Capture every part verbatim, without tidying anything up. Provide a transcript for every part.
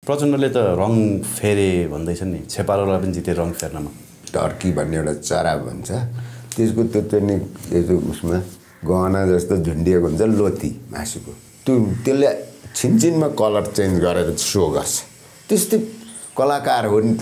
प्रचण्डले त रङ फेरे भन्दैछन् नि, छेपारोलाई पनि जिते रङ फेर्नमा। टर्की भन्ने एउटा चरा भन्छ, त्यसको त्यो चाहिँ यो उसमा गहना जस्तो झुन्डिएको हुन्छ लोथी मासुको, त्यो त्यसले छिनछिनमा कलर चेन्ज गरेर सो गर्छ। त्यस्तै कलाकार हो नि त।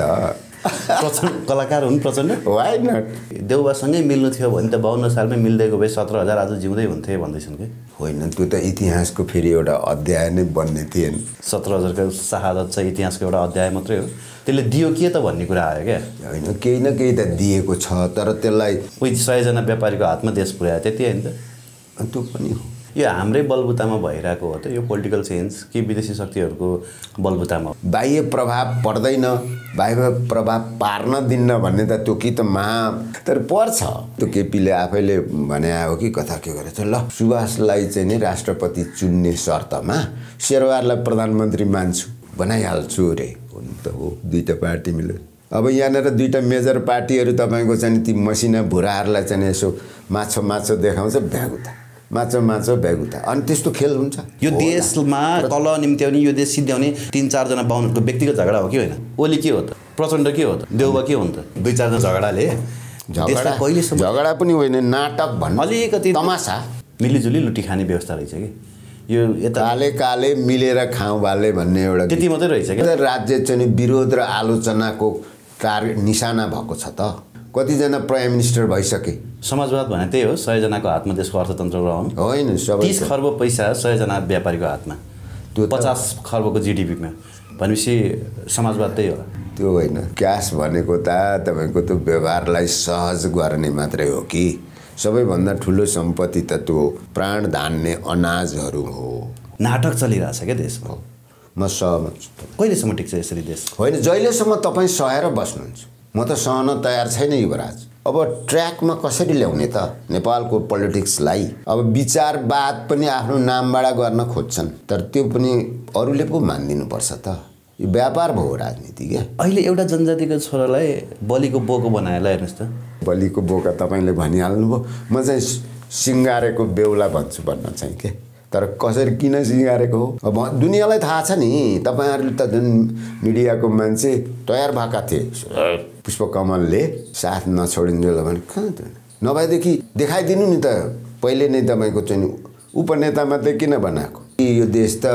प्रचण्ड कलाकार हुन् प्रचण्ड। Why not. देउबासँगै मिल्नु थियो भने त बाउन्न सालमै मिल्दैको भए सत्र हजार आज जिउँदै हुन्थे भन्दैछन् कि। होइन, त्यो त इतिहासको फेरि एउटा अध्याय नै बन्ने थिएन। सत्र हजारको शहादत चाहिँ इतिहासको एउटा अध्याय मात्रै हो, त्यसले दियो के त भन्ने कुरा आयो क्या। होइन, केही न केही त दिएको छ, तर त्यसलाई उही सयजना व्यापारीको हातमा देश पुर्यायो त्यति होइन त। त्यो पनि हो। यो हाम्रै बलबुतामा भइरहेको हो त यो पोलिटिकल चेन्ज कि विदेशी शक्तिहरूको बलबुतामा? बाह्य प्रभाव पर्दैन, बाह्य प्रभाव पार्न दिन्न भन्ने त त्यो कि त महा तर पर्छ। त्यो केपीले आफैले भने हो कि कथा के गरेछ, ल सुभाषलाई चाहिँ नि राष्ट्रपति चुन्ने शर्तमा शेरवारलाई प्रधानमन्त्री मान्छु बनाइहाल्छु रे। हुन त हो, दुईटा पार्टी मिल्यो। अब यहाँनिर दुईटा मेजर पार्टीहरू तपाईँको चाहिँ ती मसिना भुराहरूलाई चाहिँ यसो माछो माछो देखाउँछ, भ्यागुता माछो माछो भ्यागुता, अनि त्यस्तो खेल हुन्छ। यो देशमा तल निम्त्याउने, यो देश सिद्ध्याउने तिन चारजना बाहुनको व्यक्तिगत झगडा हो कि होइन? ओली के हो त, प्रचण्ड के हो त, देउबा के हो नि त? दुई चारजना झगडाले झगडा कहिलेसम्म? झगडा पनि होइन, नाटक भन्नु, अलिकति तमासा, मिलिजुली लुटी खाने व्यवस्था रहेछ कि यो। यता काले काले मिलेर खाउँ बाले भन्ने एउटा त्यति मात्रै रहेछ कि। राज्य चाहिँ विरोध र आलोचनाको कार्य निशाना भएको छ त। कतिजना प्राइम मिनिस्टर भइसके। समाजवाद भने त्यही हो, सयजनाको हातमा देशको अर्थतन्त्र रहनु होइन। तीस खर्ब पैसा सयजना व्यापारीको हातमा, त्यो पचास खर्बको जिडिपीमा भनेपछि समाजवाद त्यही हो। त्यो होइन, क्यास भनेको त तपाईँको त्यो व्यवहारलाई सहज गर्ने मात्रै हो कि। सबैभन्दा ठुलो सम्पत्ति त त्यो प्राण धान्ने अनाजहरू हो। नाटक चलिरहेछ क्या देशमा। म सहमत छु। कहिलेसम्म टिक्छ यसरी देश? होइन, जहिलेसम्म तपाईँ सहेर बस्नुहुन्छ। म त सहन तयार छैन युवराज। अब ट्र्याकमा कसरी ल्याउने त नेपालको पोलिटिक्सलाई? अब विचारवाद पनि आफ्नो नामबाट गर्न खोज्छन्, तर त्यो पनि अरूले पो मानिदिनुपर्छ त। यो व्यापार भयो राजनीति क्या। अहिले एउटा जनजातिको छोरालाई बलिको बोको बनाएर हेर्नुहोस् त। बलिको बोका तपाईँले भनिहाल्नुभयो, म चाहिँ सिँगारेको बेहुला भन्छु भन्न चाहिँ के। तर कसरी किन सिँगारेको हो अब दुनियाँलाई थाहा छ नि। तपाईँहरूले त जुन मिडियाको मान्छे तयार भएका थिए, पुष्पकमलले साथ नछोडिन्जेल भने कहाँ त नभएदेखि देखाइदिनु नि त। पहिले नै तपाईँको चाहिँ उपनेता मात्रै किन बनाएको? यो देश त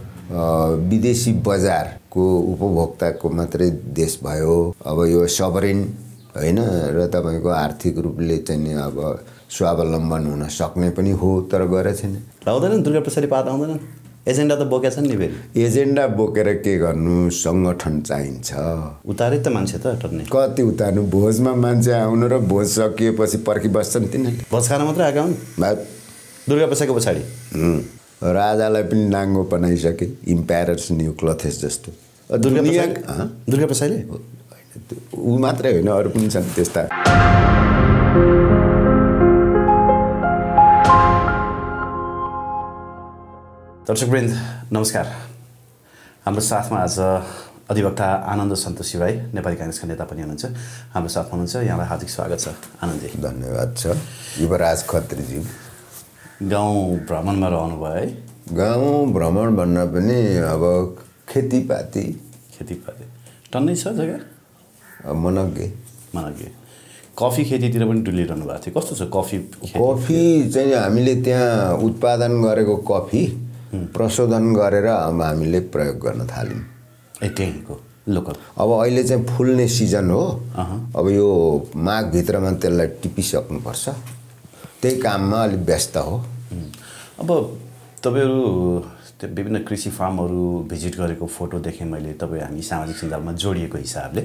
विदेशी बजारको उपभोक्ताको मात्रै देश भयो। अब यो सबरिन होइन र तपाईँको आर्थिक रूपले चाहिँ अब स्वावलम्बन हुन सक्ने पनि हो, तर गरेको छैन। लाउँदैनन् दुर्गा प्रसादी पात आउँदैनन्? एजेन्डा त बोकेका छन् नि फेरि। एजेन्डा बोकेर के गर्नु? सङ्गठन चाहिन्छ। उतारे त मान्छे त टर्ने। कति उतार्नु? भोजमा मान्छे आउनु र भोज सकिएपछि पर्खी बस्छन् तिनीहरूले। भोज खान मात्रै आएका हुन् दुर्गा प्रसादको पछाडि। राजालाई पनि नाङ्गो बनाइसके, इम्पायरर्स न्यू क्लथेस जस्तो। दुर्गा प्रसाद दुर्गा प्रसादले ऊ मात्रै होइन, अरू पनि छन् त्यस्ता। दर्शकवृन्द नमस्कार। हाम्रो साथमा आज अधिवक्ता आनन्द सन्तोषी भाइ, नेपाली काङ्ग्रेसका नेता पनि हुनुहुन्छ, हाम्रो साथमा हुनुहुन्छ। यहाँलाई हार्दिक स्वागत छ आनन्दजी। धन्यवाद छ युवराज खत्रीज्यू। गाउँ भ्रमणमा रहनुभयो है? गाउँ भ्रमण भन्न पनि अब खेतीपाती खेतीपाती टन्नै छ जग्गा? मनग्गे मनग्गे कफी खेतीतिर पनि डुलिरहनु भएको थियो। कस्तो छ कफी? कफी चाहिँ हामीले त्यहाँ उत्पादन गरेको कफी प्रशोधन गरेर अब हामीले प्रयोग गर्न थाल्यौँ। ए त्यहीँको लोकल? अब अहिले चाहिँ फुल्ने सिजन हो। अब यो माघभित्रमा त्यसलाई टिपिसक्नुपर्छ, त्यही काममा अलिक व्यस्त हो। अब तपाईँहरू त्यो विभिन्न कृषि फार्महरू भिजिट गरेको फोटो देखेँ मैले, तपाईँ हामी सामाजिक सञ्जालमा जोडिएको हिसाबले।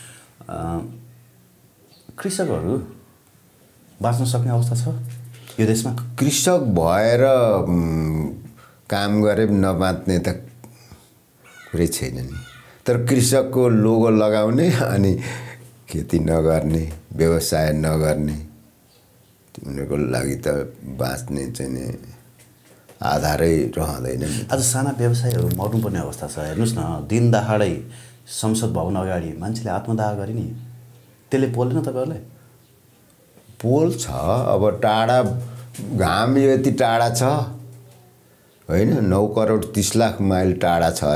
कृषकहरू बाँच्न सक्ने अवस्था छ यो देशमा? कृषक भएर काम गरे नबाँच्ने त कुरै छैन नि। तर कृषकको लोगो लगाउने अनि खेती नगर्ने, व्यवसाय नगर्ने, उनीहरूको लागि त बाँच्ने चाहिँ नि आधारै रहँदैन। आज साना व्यवसायहरू मर्नुपर्ने अवस्था छ। हेर्नुहोस् न, दिन दहाडै संसद भवन अगाडि मान्छेले आत्मदाह गरे नि, त्यसले पोल्दैन तपाईँहरूलाई? पोल्छ। अब टाढा घाम यति टाढा छ होइन, नौ करोड तीस लाख माइल टाढा छ अरे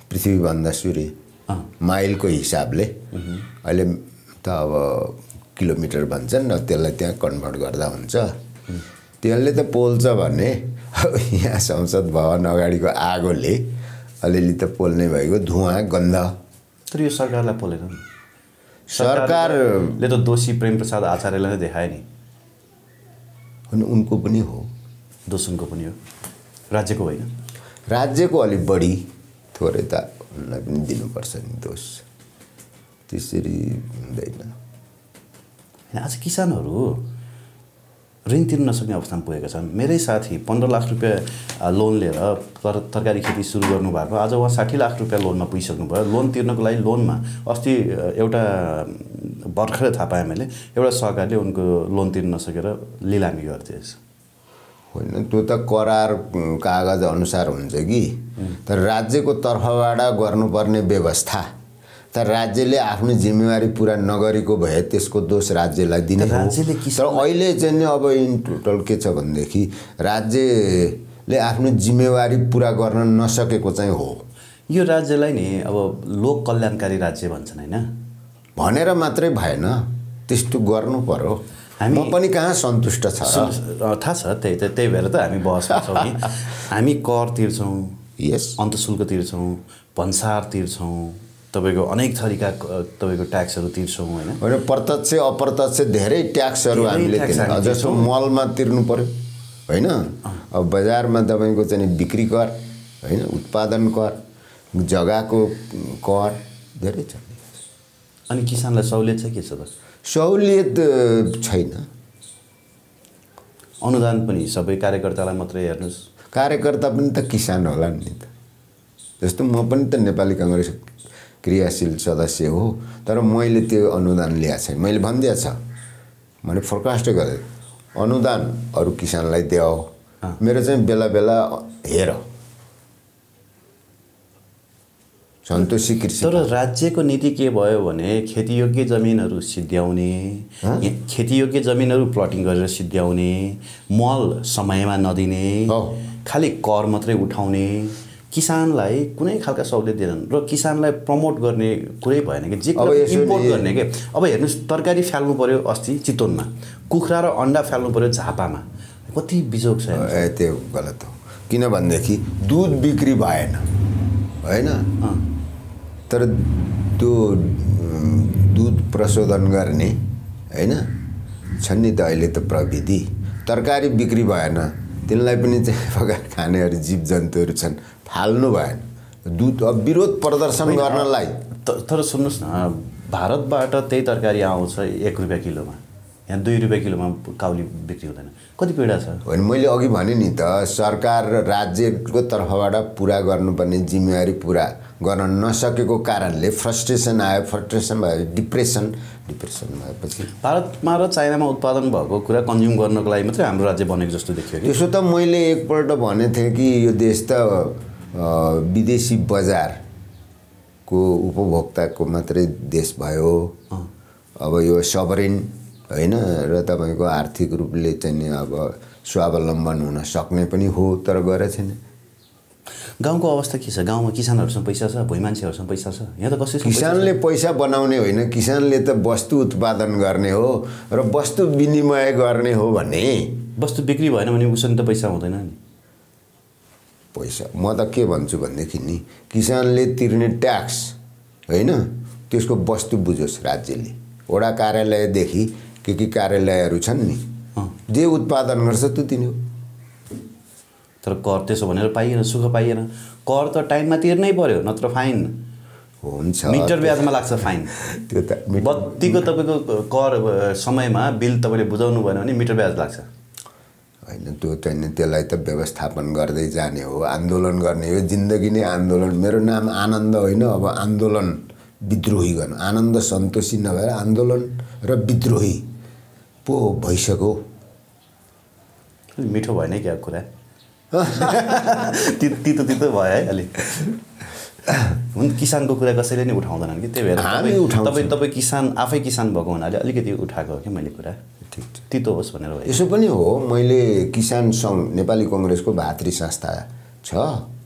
पृथ्वीभन्दा सूर्य माइलको हिसाबले अहिले त अब किलोमिटर भन्छन् न त्यसलाई त्यहाँ कन्भर्ट गर्दा हुन्छ त्यसले त पोल्छ भने यहाँ संसद भवन अगाडिको आगोले अलिअलि त पोल्ने भएको धुवाँ गन्ध तर यो सरकारलाई पोलेन सरकारले त दोषी प्रेम प्रसाद आचार्यलाई नै देखाए नि अनि उनको पनि हो दोष उनको पनि हो राज्यको होइन राज्यको अलिक बढी थोरै त उनलाई पनि दिनुपर्छ नि दोष त्यसरी हुँदैन आज किसानहरू ऋण तिर्न नसक्ने अवस्थामा पुगेका छन् मेरै साथी पन्ध्र लाख रुपियाँ लोन लिएर तर तरकारी खेती सुरु गर्नुभएको आज उहाँ साठी लाख रुपियाँ लोनमा पुगिसक्नु भयो लोन तिर्नको लागि लोनमा अस्ति एउटा भर्खरै थाहा पाएँ मैले एउटा सहकारीले उनको लोन तिर्न नसकेर लिलामी गर्थेछ होइन त्यो त करार कागज अनुसार हुन्छ कि तर राज्यको तर्फबाट गर्नुपर्ने व्यवस्था तर राज्यले आफ्नो जिम्मेवारी पुरा नगरेको भए त्यसको दोष राज्यलाई दिने हो तर अहिले चाहिँ नि अब इन टोटल के छ भनेदेखि राज्यले आफ्नो जिम्मेवारी पुरा गर्न नसकेको चाहिँ हो यो राज्यलाई नि अब लोक कल्याणकारी राज्य भन्छन् हैन भनेर मात्रै भएन त्यस्तो गर्नु पर्यो हामी पनि कहाँ सन्तुष्ट छ थाहा छ त्यही त त्यही भएर त हामी बहसमा छौँ नि हामी कर तिर्छौँ यस अन्तशुल्क तिर्छौँ भन्सार तिर्छौँ तपाईको अनेक थरीका तपाईको ट्याक्सहरू तिर्छौँ हैन होइन प्रत्यक्ष अप्रत्यक्ष धेरै ट्याक्सहरू हामीले तिर्छौँ जस्तो मलमा तिर्नु पर्यो हैन अब बजारमा तपाईको चाहिँ बिक्री कर हैन उत्पादन कर जग्गाको कर धेरै छ अनि किसानलाई सहुलियत छ के छ त सहुलियत छैन अनुदान पनि सबै कार्यकर्तालाई मात्रै हेर्नुस् कार्यकर्ता पनि त किसान होला नि त जस्तो म पनि त नेपाली कांग्रेस क्रियाशील सदस्य हो तर मैले त्यो अनुदान ल्याएको छैन मैले भनिदिएको छ मैले फोरकास्ट गरेँ अनुदान अरू किसानलाई देऊ मेरो चाहिँ बेला बेला हेर सन्तोषी कृषि तर राज्यको नीति के भयो भने खेतीयोग्य जमिनहरू सिद्ध्याउने खेतीयोग्य जमिनहरू प्लटिङ गरेर सिद्ध्याउने मल समयमा नदिने खाली कर मात्रै उठाउने किसानलाई कुनै खालका सहुलियत दिएनन् र किसानलाई प्रमोट गर्ने कुरै भएन कि जे इम्पोर्ट गर्ने के अब हेर्नुस् तरकारी फाल्नु पर्यो अस्ति चितवनमा कुखुरा र अन्डा फाल्नु पर्यो झापामा कति बिजोग छ ए त्यो गलत हो किनभनेदेखि दुध बिक्री भएन हैन तर त्यो दुध प्रशोधन गर्ने हैन छन् नि त अहिले त प्रविधि तरकारी बिक्री भएन तिनलाई पनि चाहिँ पकाएर खानेहरू जीव जन्तुहरू छन् फाल्नु भएन दुध अब विरोध प्रदर्शन गर्नलाई तर सुन्नुस् न भारतबाट त्यही तरकारी आउँछ एक रुपियाँ किलोमा यहाँ दुई रुपियाँ किलोमा काउली बिक्री हुँदैन कति पीडा छ होइन मैले अघि भने नि त सरकार र राज्यको तर्फबाट पुरा गर्नुपर्ने जिम्मेवारी पुरा गर्न नसकेको कारणले फ्रस्ट्रेसन आयो फ्रस्ट्रेसन भयो डिप्रेसन डिप्रेसन भएपछि भारतमा र चाइनामा उत्पादन भएको कुरा कन्ज्युम गर्नको लागि मात्रै हाम्रो राज्य बनेको जस्तो देखियो त्यसो त मैले एकपल्ट भनेको थिएँ कि यो देश त विदेशी बजारको उपभोक्ताको मात्रै देश भयो अब यो सबरेन हैन र तपाईको आर्थिक रूपले चाहिँ अब स्वावलम्बन हुन सक्ने पनि हो तर गरे छैन गाउँको अवस्था के छ गाउँमा किसानहरुसँग पैसा छ भुइँ मान्छेहरुसँग पैसा छ यहाँ त कसैसँग किसानले पैसा बनाउने होइन किसानले त वस्तु उत्पादन गर्ने हो र वस्तु विनिमय गर्ने हो भने वस्तु बिक्री भएन भने उसले त पैसा हुँदैन नि पैसा म त के भन्छु भनेदेखि नि किसानले तिर्ने ट्याक्स हैन त्यसको वस्तु बुझोस् राज्यले वडा कार्यालयदेखि के के कार्यालयहरू छन् नि जे उत्पादन गर्छ त्यो तिनी हो तर कर त्यसो भनेर पाइएन सुख पाइएन कर त टाइममा तिर्नै पर्यो नत्र फाइन हुन्छ मिटर ब्याजमा लाग्छ फाइन त्यो त बत्तीको तपाईको कर समयमा बिल तपाईले बुझाउनु भएन भने मिटर ब्याज लाग्छ हैन त्यो चाहिँ त्यसलाई त व्यवस्थापन गर्दै जाने हो आन्दोलन गर्ने हो जिन्दगी नै आन्दोलन मेरो नाम आनन्द होइन अब आन्दोलन विद्रोही गर्न आनन्द सन्तोषी नभएर आन्दोलन र विद्रोही पो भइसक्यो मिठो भएन क्या कुरा तितो तितो भयो है अलि हुन किसानको कुरा कसैले नि उठाउँदैनन् कि त्यही भएर हामी उठाउँछौँ तपाईँ तपाईँ किसान आफै किसान भएको हुनाले अलिकति उठाएको हो कि मैले कुरा ठिक तितो होस् भनेर भयो यसो पनि हो मैले किसान सङ्घ नेपाली कांग्रेसको भातृ संस्था छ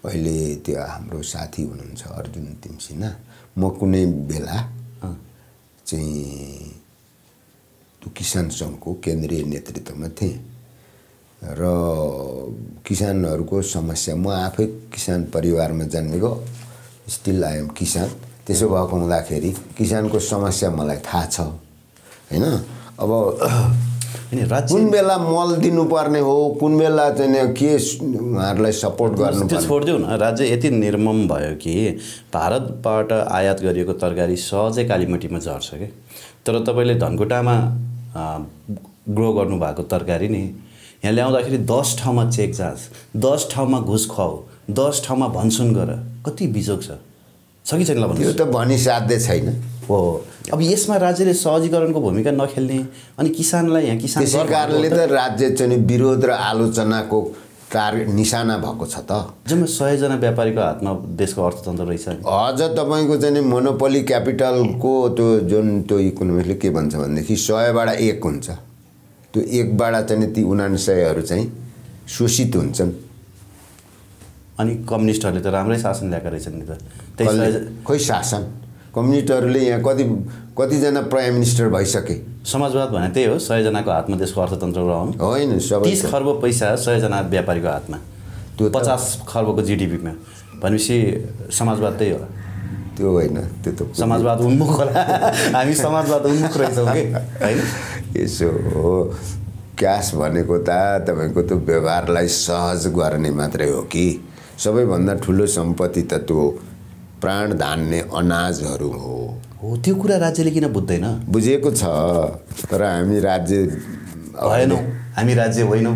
अहिले त्यो हाम्रो साथी हुनुहुन्छ अर्जुन तिमसिना, म कुनै बेला चाहिँ त्यो किसान सङ्घको केन्द्रीय नेतृत्वमा थिएँ र किसानहरूको समस्या, म आफै किसान परिवारमा जन्मेको, स्टिल आई एम किसान। त्यसो भएको हुँदाखेरि किसानको समस्या मलाई थाहा छ हैन। अब कुन बेला मल दिनुपर्ने हो, कुन बेला चाहिँ के उहाँहरूलाई सपोर्ट गर्नु, त्यो छोडिदेऊ न। राज्य यति निर्मम भयो कि भारतबाट आयात गरिएको तरकारी सहजै कालीमटीमा झर्छ क्या। तर तपाईँले धनकुटामा ग्रो गर्नुभएको तरकारी नि यहाँ ल्याउँदाखेरि दस ठाउँमा चेक जाँच, दस ठाउँमा घुस खुवाऊ, दस ठाउँमा भनसुन गर, कति बिजोग छ छ कि छैन? त्यो त भनिसाध्य छैन हो। अब यसमा राज्यले सहजीकरणको भूमिका नखेल्ने अनि किसानलाई यहाँ किसान, त्यसै कारणले त राज्य चाहिँ विरोध र आलोचनाको कार्य निशाना भएको छ त। जम्मा सयजना व्यापारीको हातमा देशको अर्थतन्त्र रहेछ। अझ तपाईँको चाहिँ मोनोपोली क्यापिटलको त्यो जुन त्यो इकोनोमिक्सले के भन्छ भनेदेखि सयबाट एक हुन्छ, त्यो एकबाट चाहिँ ती उनान्सयहरू चाहिँ शोषित हुन्छन्। अनि कम्युनिस्टहरूले त राम्रै शासन ल्याएका रहेछन् नि त। त्यही खोइ शासन कम्युनिस्टहरूले यहाँ कति कतिजना प्राइम मिनिस्टर भइसके। समाजवाद भने त्यही हो, सयजनाको हातमा देशको अर्थतन्त्र रहनु होइन। तीस खर्ब पैसा सयजना व्यापारीको हातमा, त्यो पचास खर्बको जिडिपीमा भनेपछि समाजवाद त्यही होला। त्यो होइन, त्यो त समाजवाद उन्मुख होला। हामी समाजवाद उन्मुख रहेछौँ कि होइन? यसो हो, क्यास भनेको त तपाईँको त्यो व्यवहारलाई सहज गर्ने मात्रै हो कि। सबैभन्दा ठुलो सम्पत्ति त त्यो प्राण धान्ने अनाजहरू हो। हो, त्यो कुरा राज्यले किन बुझ्दैन? बुझेको छ, तर हामी राज्य भएनौँ, हामी राज्य होइनौँ।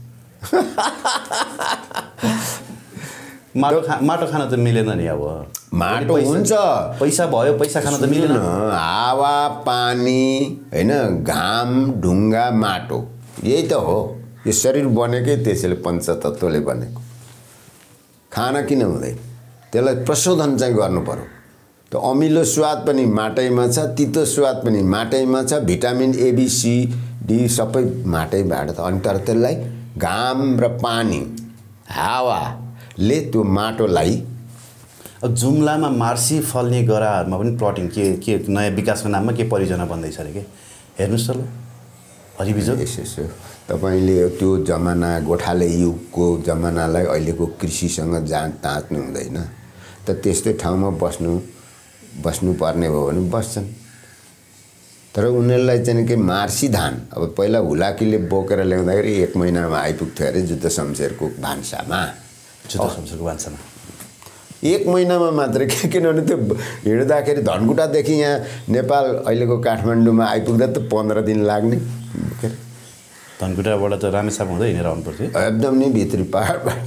माटो खा माटो खान त मिलेन नि। अब माटो हुन्छ, पैसा भयो, पैसा खान त मिलेन। हावा पानी होइन, घाम ढुङ्गा माटो, यही त हो। यो शरीर बनेकै त्यसैले पञ्चतत्त्वले बनेको। खाना किन हुँदैन? त्यसलाई प्रशोधन चाहिँ गर्नु पर्यो। त्यो अमिलो स्वाद पनि माटैमा छ, तितो स्वाद पनि माटैमा छ, vitamin A B C D सबै माटैबाट त। अनि तर त्यसलाई घाम र पानी हावाले त्यो माटोलाई। अब जुम्लामा मार्सी फल्ने गराहरूमा पनि प्लटिङ के के नयाँ विकासको नाममा के परियोजना बन्दैछ अरे के? हेर्नुहोस् त ल, हरिबिजो। यसो यसो तपाईँले त्यो जमाना गोठाले युगको जमानालाई अहिलेको कृषिसँग जाँच ताँच्नु हुँदैन। त त्यस्तै ठाउँमा बस्नु बस्नुपर्ने भयो भने बस्छन्। तर उनीहरूलाई चाहिँ के मार्सी धान, अब पहिला हुलाकीले बोकेर ल्याउँदाखेरि एक महिनामा आइपुग्थ्यो अरे जुद्ध शमशेरको भान्सामा। जुद्ध शमशेरको भान्सामा एक महिनामा मात्रै के, किनभने त्यो हिँड्दाखेरि धनकुटादेखि यहाँ नेपाल अहिलेको काठमाडौँमा आइपुग्दा त पन्ध्र दिन लाग्ने। धनकुटाबाट त रामेछाप हुँदै हिँडेर आउनु पर्थ्यो एकदम नि भित्री पाहाडबाट।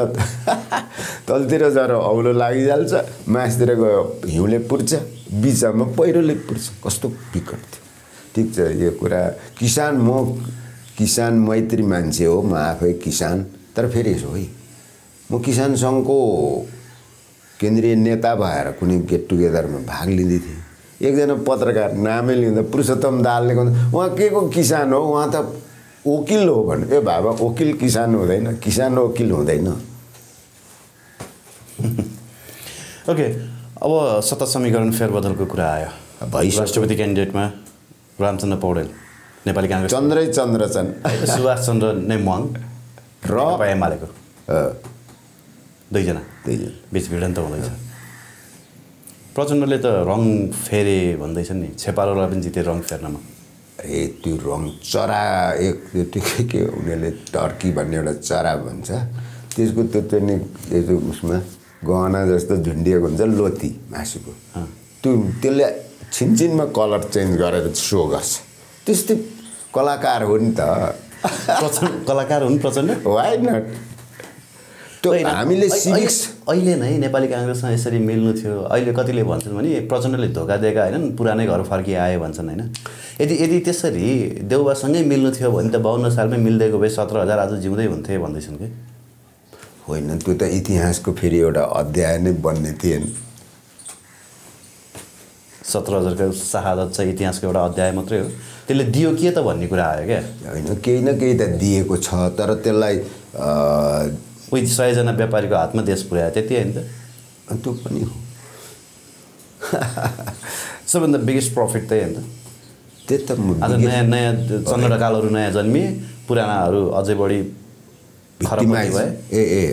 तलतिर जर औलो लागिहाल्छ, मासतिर गयो हिउँले पुर्छ, बिचमा पहिरोले पुर्छ। कस्तो विकट थियो। ठिक छ, यो कुरा किसान, म किसान मैत्री मान्छे हो, म आफै किसान। तर फेरि यसो है, म किसान सङ्घको केन्द्रीय नेता भएर कुनै गेट टुगेदरमा भाग लिँदै थिएँ। एकजना पत्रकार नामै लिँदा पुरुषोत्तम दाहालले भन्दा उहाँ के को किसान हो, उहाँ त वकिल हो भने। ए बाबा, वकिल किसान हुँदैन, किसान वकिल हुँदैन। ओके, अब सत्ता समीकरण फेरबदलको कुरा आयो। भइसक्यो। राष्ट्रपति क्यान्डिडेटमा रामचन्द्र पौडेल नेपाली काङ्ग्रेस, चन्द्रै चन्द्र छन्, सुभाष चन्द्र नेमाङ र एमालेको दुईजना दुईजना बिच भिडन्त हुँदैछ। प्रचण्डले त रङ फेरे भन्दैछन् नि, छेपारोलाई पनि जिते रङ फेर्नमा। ए त्यो रङ चरा, एक त्यो के उनीहरूले टर्की भन्ने एउटा चरा भन्छ, त्यसको त्यो त्यो नि त्यो उसमा गहना जस्तो झुन्डिएको हुन्छ, लोती मासुको। त्यो त्यसले छिनछिनमा कलर चेन्ज गरेर सो गर्छ। त्यस्तै कलाकार हो नि त। प्रचण्ड कलाकार हुन् प्रचण्ड, वाइ नट? त्यो हामीले सिभिक्स अहिले नै नेपाली काङ्ग्रेसमा यसरी मिल्नु थियो। अहिले कतिले भन्छन् भने प्रचण्डले धोका दिएका होइनन्, पुरानै घर फर्किए आए भन्छन् होइन। यदि यदि त्यसरी देउबासँगै मिल्नु थियो भने त बाउन्न सालमै मिल्दैको भए सत्र हजार आज जिउँदै हुन्थे भन्दैछन् कि। होइन, त्यो त इतिहासको फेरि एउटा अध्याय नै बन्ने थिएन। सत्र हजारको शहादत चाहिँ इतिहासको एउटा अध्याय मात्रै हो। त्यसले दियो के त भन्ने कुरा आयो क्या। होइन, केही न केही त दिएको छ, तर त्यसलाई उही सयजना व्यापारीको हातमा देश पुर्यायो त्यति होइन त त्यो पनि हो सबभन्दा बिगेस्ट प्रफिट त्यही होइन त्यही त आज नयाँ नयाँ चन्द्रकालहरू नयाँ जन्मिए पुरानाहरू अझै बढी खराब भए ए ए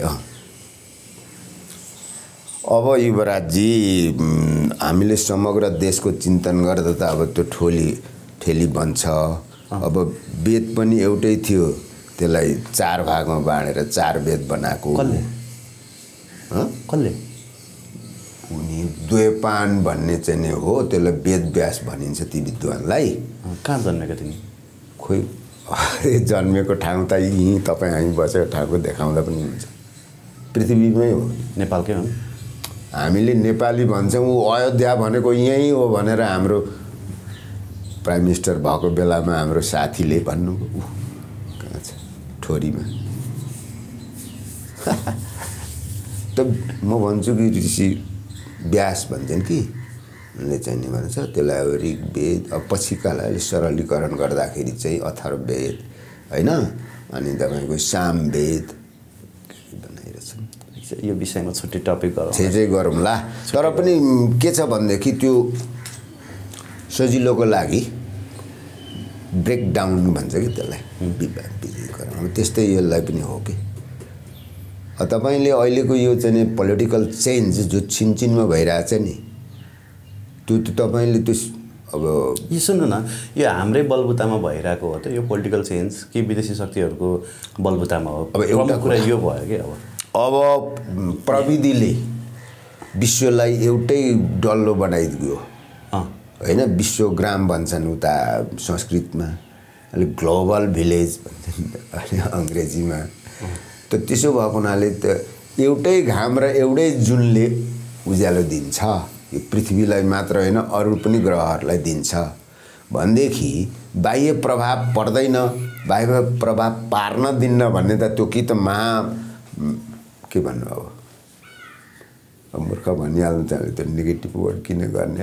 अब युवराजजी हामीले समग्र देशको चिन्तन गर्दा त अब त्यो ठोली ठेली बन्छ अब वेद पनि एउटै थियो त्यसलाई चार भागमा बाँडेर चार वेद बनाएको कसले कसले उनी द्वैपान भन्ने चाहिँ नै हो त्यसलाई वेद व्यास भनिन्छ ती विद्वानलाई कहाँ जन्मेको तिमी खोइ जन्मेको ठाउँ त यहीँ तपाईँ हामी बसेको ठाउँको देखाउँदा पनि हुन्छ पृथ्वीमै हो नेपालकै हो हामीले नेपाली भन्छौँ ऊ अयोध्या भनेको यहीँ हो भनेर हाम्रो प्राइम मिनिस्टर भएको बेलामा हाम्रो साथीले भन्नुभयो ऊ कहाँ छ ठोरीमा त म भन्छु कि ऋषि व्यास भन्छन् कि उनले चाहिँ नि भन्छ त्यसलाई अब ऋग्वेद अब पछिकालाई सरलीकरण गर्दाखेरि चाहिँ अथर्ववेद होइन अनि तपाईँको सामवेद बनाइरहेछन् यो विषयमा छुट्टै टपिक गरौँ चाहिँ गरौँला तर पनि के छ भनेदेखि त्यो सजिलोको लागि ब्रेकडाउन भन्छ कि त्यसलाई विभागीकरण अब त्यस्तै यसलाई पनि हो कि तपाईँले अहिलेको यो चाहिँ पोलिटिकल चेन्ज जो छिनछिनमा भइरहेछ नि त्यो त तपाईँले त्यो अब यो सुन्नु न यो हाम्रै बलबुतामा भइरहेको हो त यो पोलिटिकल चेन्ज कि विदेशी शक्तिहरूको बलबुतामा हो अब एउटा कुरा यो भयो कि अब अब प्रविधिले विश्वलाई एउटै डल्लो बनाइदियो होइन विश्वग्राम भन्छन् उता संस्कृतमा अलिक ग्लोबल भिलेज भन्छन् अङ्ग्रेजीमा त त्यसो भएको हुनाले त एउटै घाम र एउटै जुनले उज्यालो दिन्छ यो पृथ्वीलाई मात्र होइन अरू पनि ग्रहहरूलाई दिन्छ भनेदेखि बाह्य प्रभाव पर्दैन बाह्य प्रभाव पार्न दिन्न भन्ने त त्यो कि त महा के भन्नु अब मूर्ख भनिहाल्नु चाहन्छ त्यो नेगेटिभ वर्ड किन गर्ने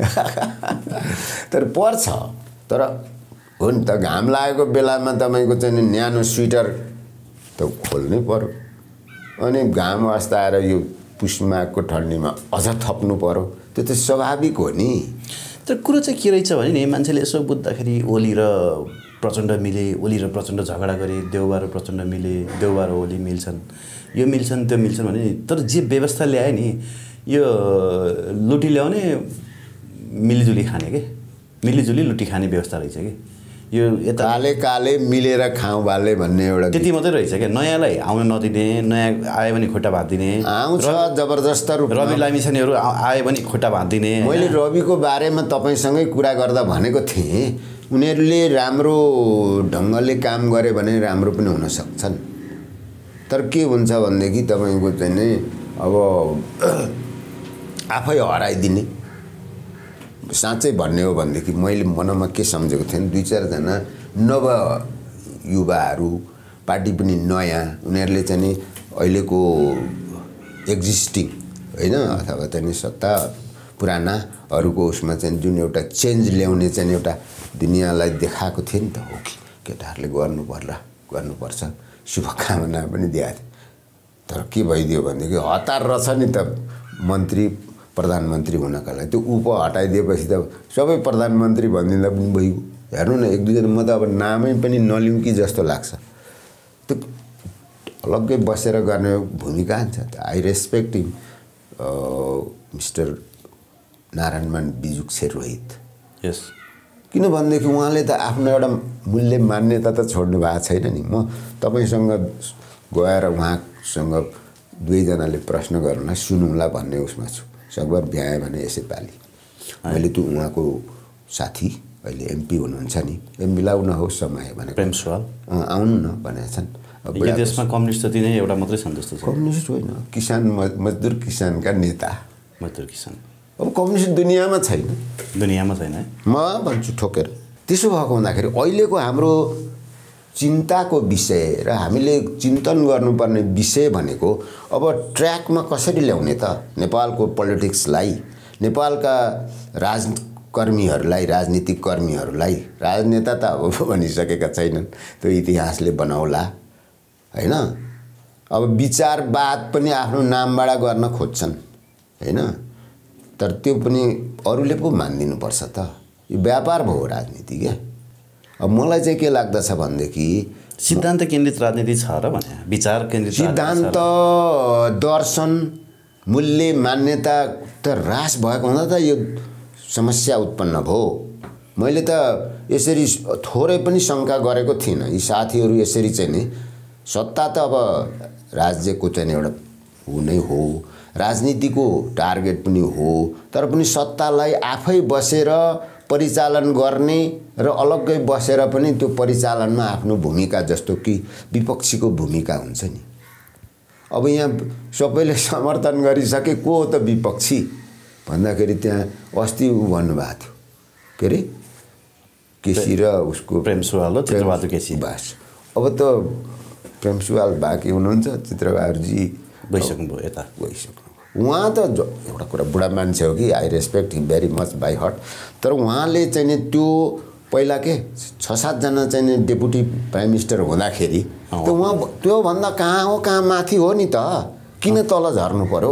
तर पर्छ तर हो नि त घाम लागेको बेलामा तपाईँको चाहिँ न्यानो स्वेटर त खोल्नै पर्यो अनि घाम अस्ताएर यो पुष्माको ठन्डीमा अझ थप्नु पर्यो त्यो त स्वाभाविक हो नि तर कुरो चाहिँ के रहेछ भने नि मान्छेले यसो बुझ्दाखेरि ओली र प्रचण्ड मिले ओली र प्रचण्ड झगडा गरे देउबा र प्रचण्ड मिले देउबा र ओली मिल्छन् यो मिल्छन् त्यो मिल्छन् भने तर जे व्यवस्था ल्यायो नि यो लुटी ल्याउने मिलिजुली खाने के मिलिजुली लुटी खाने व्यवस्था रहेछ कि यो यता काले काले मिलेर खाउँ बाले भन्ने एउटा त्यति मात्रै रहेछ क्या नयाँलाई आउन नदिने नयाँ आयो भने खुट्टा भाँदिने आउँछ जबरजस्त रूपमा रवि लामिछानेहरू आयो भने खुट्टा भाँदिने मैले रविको बारेमा तपाईँसँगै कुरा गर्दा भनेको थिएँ उनीहरूले राम्रो ढङ्गले काम गरे भने राम्रो पनि हुन सक्छन् तर के हुन्छ भनेदेखि तपाईँको चाहिँ नि अब आफै हराइदिने साँच्चै भन्ने हो भनेदेखि मैले मनमा के सम्झेको थिएँ दुई चारजना नव युवाहरू पार्टी पनि नयाँ उनीहरूले चाहिँ नि अहिलेको एक्जिस्टिङ होइन अथवा चाहिँ सत्ता पुरानाहरूको उसमा चाहिँ जुन एउटा चेन्ज ल्याउने चाहिँ एउटा दुनियाँलाई देखाएको थियो नि त हो कि केटाहरूले गर्नु पर्ला गर्नुपर्छ शुभकामना पनि दिएको थियो तर के भइदियो भनेदेखि हतार रहेछ नि त मन्त्री प्रधानमन्त्री हुनका लागि त्यो उप हटाइदिएपछि त सबै प्रधानमन्त्री भनिदिँदा पनि भइगयो हेर्नु न एक दुईजना म त अब नामै पनि नलिउँ कि जस्तो लाग्छ त्यो अलग्गै बसेर गर्ने भूमिका हुन्छ I respect him mister Narayanman Bijukchhe Rohit यस किनभनेदेखि उहाँले त आफ्नो एउटा मूल्य मान्यता त छोड्नु भएको छैन नि म तपाईँसँग गएर उहाँसँग दुवैजनाले प्रश्न गरौँला सुनौँला भन्ने उसमा छु सकभर भ्याएँ भने यसै पालि मैले त्यो उहाँको साथी अहिले एमपी हुनुहुन्छ नि ए मिलाउन होस् समय भने प्रेम सुवाल आउनु न भनेका छन् यो देशमा कम्युनिस्ट त तिनै एउटा मात्रै छन् जस्तो छ कम्युनिस्ट होइन किसान मजदुर किसानका नेता मजदुर किसान अब कम्युनिस्ट दुनियाँमा छैन दुनियाँमा छैन है म भन्छु ठोकेर त्यसो भएको हुँदाखेरि अहिलेको हाम्रो चिन्ताको विषय र हामीले चिन्तन गर्नुपर्ने विषय भनेको अब ट्र्याकमा कसरी ल्याउने त नेपालको पोलिटिक्सलाई नेपालका राजकर्मीहरूलाई राजनीतिक कर्मीहरूलाई राजनेता त अब भनिसकेका छैनन् त्यो इतिहासले बनाउला होइन अब विचारवाद पनि आफ्नो नामबाट गर्न खोज्छन् हैन, तर त्यो पनि अरूले पो मानिदिनुपर्छ त। यो व्यापार भयो राजनीति क्या। अब मलाई चाहिँ के लाग्दछ भनेदेखि सिद्धान्त केन्द्रित राजनीति छ र भने विचार केन्द्रित सिद्धान्त दर्शन मूल्य मान्यता त ह्रास भएको हुँदा त यो समस्या उत्पन्न भयो। मैले त यसरी थोरै पनि शङ्का गरेको थिइनँ। यी साथीहरू यसरी चाहिँ नि सत्ता त अब राज्यको चाहिँ एउटा हो नै हो, राजनीतिको टार्गेट पनि हो, तर पनि सत्तालाई आफै बसेर परिचालन गर्ने र अलग्गै बसेर पनि त्यो परिचालनमा आफ्नो भूमिका जस्तो कि विपक्षीको भूमिका हुन्छ नि। अब यहाँ सबैले समर्थन गरिसके को हो त विपक्षी भन्दाखेरि त्यहाँ अस्ति उ भन्नुभएको थियो के अरे केसी र उसको प्रेम सुवाल चित्रबहादुर केसी। बस अब त प्रेम सुवाल बाँकी हुनुहुन्छ, चित्रबहादुरजी गइसक्नुभयो यता गइसक्नु। उहाँ त एउटा कुरा बुढा मान्छे हो कि I respect him very much by heart, तर उहाँले चाहिँ नि त्यो पहिला के छ सातजना चाहिँ नि डेपुटी प्राइम मिनिस्टर हुँदाखेरि त उहाँ त्योभन्दा कहाँ हो कहाँ माथि हो नि त, किन तल झर्नु पर्यो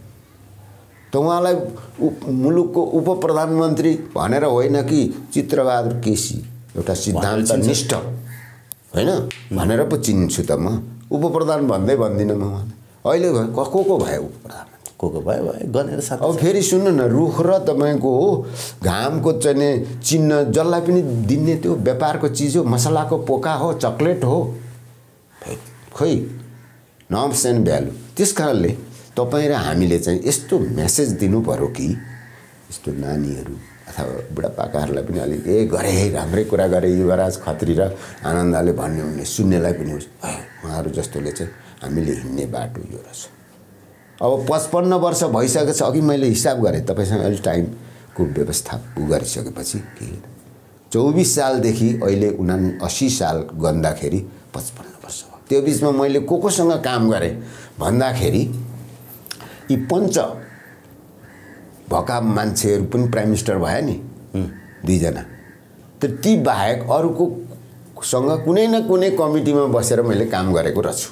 त? उहाँलाई मुलुकको उप प्रधानमन्त्री भनेर होइन कि चित्रबहादुर केसी एउटा सिद्धान्तनिष्ठ होइन भनेर पो चिन्छु त म। उप प्रधान भन्दै भन्दिनँ म उहाँलाई। अहिले को को भयो उप प्रधानमन्त्री? को को भयो भयो गनेर साथ। अब फेरि सुन्नु न, रुख र तपाईँको हो घामको चाहिँ चिन्ह जसलाई पनि दिने त्यो व्यापारको चिज हो, मसलाको पोका हो, चक्लेट हो, खै नर्म्स एन्ड भ्यालु। त्यस कारणले तपाईँ र हामीले चाहिँ यस्तो मेसेज दिनु पर्यो कि यस्तो नानीहरू अथवा बुढापाकाहरूलाई पनि अलिक ए गरे राम्रै कुरा गरे युवराज खत्री र आनन्दले भन्ने उनले सुन्नेलाई पनि होस्, उहाँहरू जस्तोले चाहिँ हामीले हिँड्ने बाटो यो रहेछ। अब पचपन्न वर्ष भइसकेको छ। अघि मैले हिसाब गरेँ तपाईँसँग अलिक टाइमको व्यवस्था उ गरिसकेपछि के चौबिस सालदेखि अहिले उना असी साल गन्दाखेरि पचपन्न वर्ष भयो। त्यो बिचमा मैले को कोसँग काम गरेँ भन्दाखेरि यी पञ्च भएका मान्छेहरू पनि प्राइम मिनिस्टर भयो नि दुईजना, त ती बाहेक अरूको सँग कुनै न कुनै कमिटीमा बसेर मैले काम गरेको रहेछु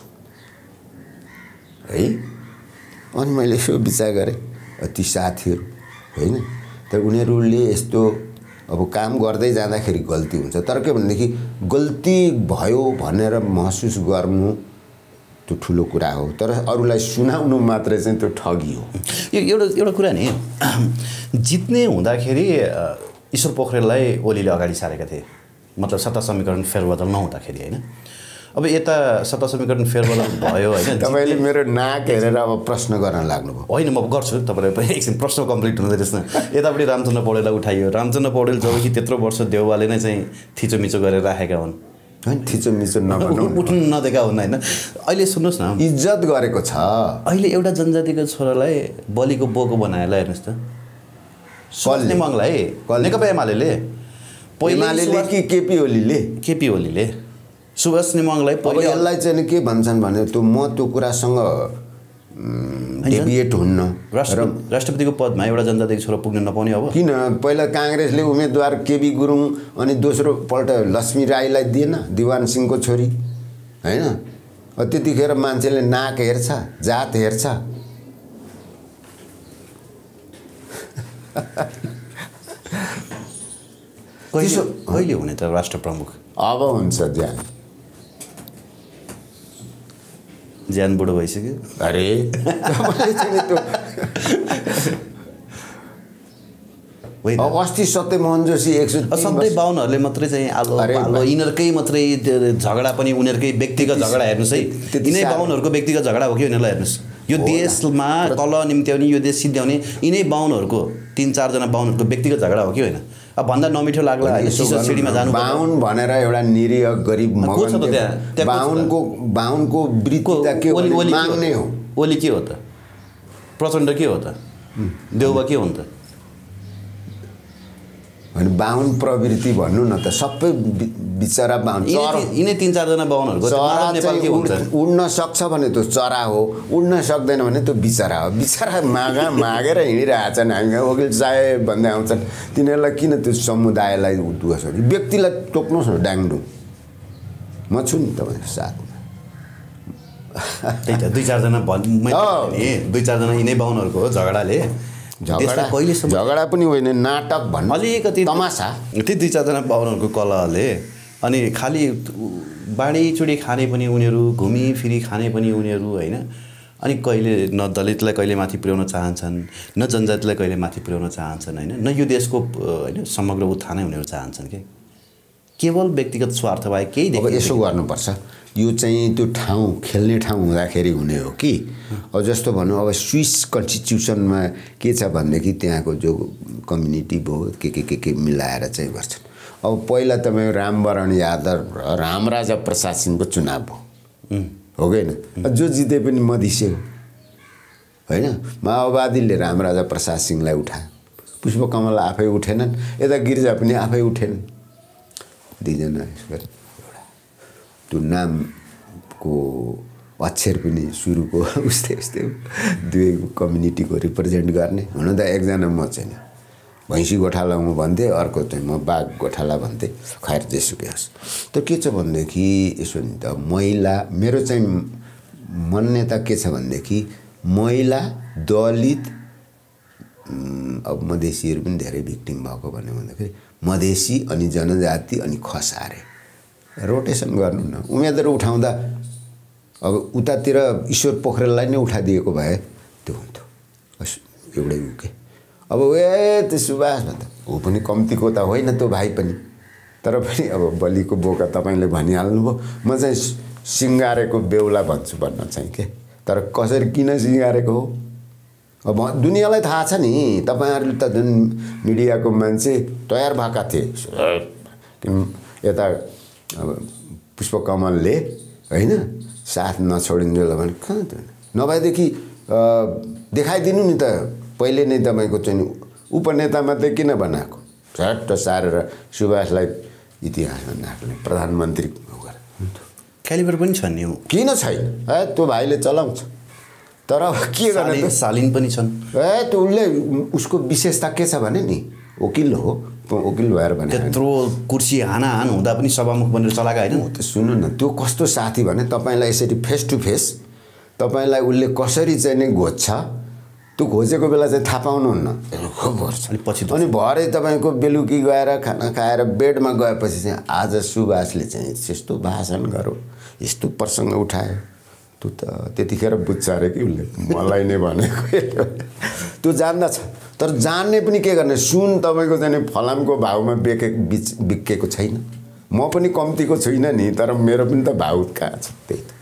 है। अनि मैले यसो विचार गरेँ ती साथीहरू होइन, तर उनीहरूले यस्तो अब काम गर्दै जाँदाखेरि गल्ती हुन्छ, तर के भनेदेखि गल्ती भयो भनेर महसुस गर्नु त्यो ठुलो कुरा हो, तर अरूलाई सुनाउनु मात्रै चाहिँ त्यो ठगी हो। यो एउटा एउटा कुरा नि जित्ने हुँदाखेरि ईश्वर पोखरेललाई ओलीले अगाडि सारेका थिए, मतलब सत्ता समीकरण फेरबदल नहुँदाखेरि होइन। अब यता सत्ता समीकरण फेरबदल भयो होइन। तपाईँले मेरो नाक हेरेर अब प्रश्न गर्न लाग्नुभयो। होइन म गर्छु तपाईँलाई एकछिन प्रश्न कम्प्लिट हुँदै रहेछ। यतापट्टि रामचन्द्र पौडेललाई उठाइयो। रामचन्द्र पौडेल जबकि त्यत्रो वर्ष देउवाले नै चाहिँ थिचोमिचो गरेर राखेका हुन्, होइन थिचोमिचो नभनौँ, उठ्नु नदेका हुन् होइन। अहिले सुन्नुहोस् न, इज्जत गरेको छ। अहिले एउटा जनजातिको छोरालाई बलिको बोको बनाएर हेर्नुहोस् त, सुभाष नेमाङलाई नेकपा एमाले पहिला कि केपी ओलीले केपी ओलीले सुभाष नेमाङलाई अब यसलाई चाहिँ के भन्छन् भने त्यो म त्यो कुरासँग डेभिएट हुन्न। राष्ट्रपति राष्ट्रपतिको पदमा एउटा जनजातिको छोरा पुग्न नपाउने अब किन? पहिला काङ्ग्रेसले उम्मेदवार केबी गुरुङ अनि दोस्रो पल्ट लक्ष्मी राईलाई दिएन, दिवान सिंहको छोरी होइन। त्यतिखेर मान्छेले नाक हेर्छ, जात हेर्छ। कहिले कहिले हुने त राष्ट्र प्रमुख? अब हुन्छ ज्यान ज्यान बुढो भइसक्यो। अरे अब अस्ति सत्यमोहन जोशी एक सय सधैँ बाहुनहरूले मात्रै चाहिँ आलो आलो यिनीहरूकै मात्रै झगडा पनि उनीहरूकै व्यक्तिगत झगडा हेर्नुहोस् है। यिनै बाहुनहरूको व्यक्तिगत झगडा हो कि यिनीहरूलाई हेर्नुहोस्। यो देशमा तल निम्त्याउने, यो देश सिद्ध्याउने यिनै बाहुनहरूको तिन चारजना बाहुनहरूको व्यक्तिगत झगडा हो कि होइन? अब भन्दा नमिठो लाग्ला सिसो सिडीमा जानु। बाहुन भनेर एउटा निरीह गरिब मगन बाहुनको बाहुनको वृत्ति के माग्ने हो? ओली के हो त? प्रचण्ड के हो त? देउबा के हुन् त? अनि बाहुन प्रवृत्ति भन्नु न त, सबै बिचरा बाहुन यिनै तिन चारजना बाहुनहरूको नेपाल के हुन्छ? उड्न सक्छ भने त्यो चरा हो, उड्न सक्दैन भने त्यो बिचरा हो। बिचरा मागा मागेर हिँडिरहेछन्, हामी वकिल साहेब भन्दै आउँछन्। तिनीहरूलाई किन त्यो समुदायलाई उद्घोष हो? व्यक्तिलाई टोक्नुहोस् न, डाङडुङ म छु नि तपाईँको साथमा। त्यही त दुई चारजना भन् मैले दुई चारजना यिनै बाहुनहरूको हो झगडाले झगडा कहिलेसम्म झगडा पनि होइन नाटक भन्नु अलिकति तमासा त्यही दुई चारजना बाहुनहरूको कलहले अनि खालि बाँडीचुडी खाने पनि उनीहरू घुमिफिरी खाने पनि उनीहरू होइन अनि कहिले न दलितलाई कहिले माथि पुर्याउन चाहन्छन् न जनजातिलाई कहिले माथि पुर्याउन चाहन्छन् होइन न यो देशको होइन समग्र उत्थानै उनीहरू चाहन्छन् कि केवल व्यक्तिगत स्वार्थ बाहेक केही अब यसो गर्नुपर्छ यो चाहिँ त्यो ठाउँ खेल्ने ठाउँ हुँदाखेरि हुने हो कि अब जस्तो भनौँ अब स्विस कन्स्टिट्युसनमा के छ भनेदेखि त्यहाँको जो कम्युनिटी भयो के के के के मिलाएर चाहिँ गर्छन् अब पहिला तपाईँ रामवरण यादव र रामराजा प्रसाद सिंहको चुनाव भयो हो कि होइन जो जिते पनि मधेसी हो होइन माओवादीले रामराजा प्रसाद सिंहलाई उठायो पुष्पकमल आफै उठेनन् यता गिरिजा पनि आफै उठेनन् दुईजना एउटा त्यो नामको अक्षर पनि सुरुको उस्तै उस्तै दुई कम्युनिटीको रिप्रेजेन्ट गर्ने हुन त एकजना म चाहिँ भैँसी गोठाला म भन्थेँ अर्को चाहिँ म बाघ गोठाला भन्थेँ खैर जेसुकै होस् त्यो के छ भनेदेखि यसो नि त महिला मेरो चाहिँ मान्यता के छ भनेदेखि महिला दलित अब मधेसीहरू पनि धेरै भिक्टिम भएको भन्यो भन्दाखेरि मधेसी अनि जनजाति अनि खसारे रोटेसन गर्नु न उम्मेदवार उठाउँदा अब उतातिर ईश्वर पोखरेललाई नै उठाइदिएको भए त्यो हुन्थ्यो एउटै उ के अब ए त्यो सुभाष भन्दा ऊ पनि कम्तीको त होइन त्यो भाइ पनि तर पनि अब बलिको बोका तपाईँले भनिहाल्नुभयो म चाहिँ सिँगारेको बेहुला भन्छु भन्न चाहिँ के तर कसरी किन सिँगारेको हो अब दुनियाँलाई थाहा छ नि तपाईँहरूले त जुन मिडियाको मान्छे तयार भएका थिए यता अब पुष्पकमलले होइन साथ नछोडिन्जेल भने कहाँ त नभएदेखि देखाइदिनु नि त पहिले नै तपाईँको चाहिँ उपनेता मात्रै किन बनाएको झट्ट सारेर सुभाषलाई इतिहासमा नाख्ने प्रधानमन्त्री क्यालिबर पनि छन् नि किन छैन ए त्यो भाइले चलाउँछ तर के गर्ने सालिन पनि छन् ए त्यो उसले उसको विशेषता के छ भने नि वकिल हो वकिल भएर भने त्यत्रो कुर्सी हानाहान हुँदा पनि सभामुख बनेर चलाएको होइन त्यो सुन्नु न त्यो कस्तो साथी भने तपाईँलाई यसरी फेस टु फेस तपाईँलाई उसले कसरी चाहिँ नै घोज्छ त्यो खोजेको बेला चाहिँ थाहा पाउनुहुन्न अनि पछि अनि भरे तपाईँको बेलुकी गएर खाना खाएर बेडमा गएपछि चाहिँ आज सुभाषले चाहिँ यस्तो भाषण गरौँ यस्तो प्रसङ्ग उठायो त्यो त त्यतिखेर बुझ्छ अरे कि उसले मलाई नै भनेको त्यो जान्दछ तर जान्ने पनि के गर्ने सुन तपाईँको चाहिँ फलामको भाउमा बेके बिच बिकेको छैन म पनि कम्तीको छुइनँ नि तर मेरो पनि त भाउ कहाँ छ त्यही त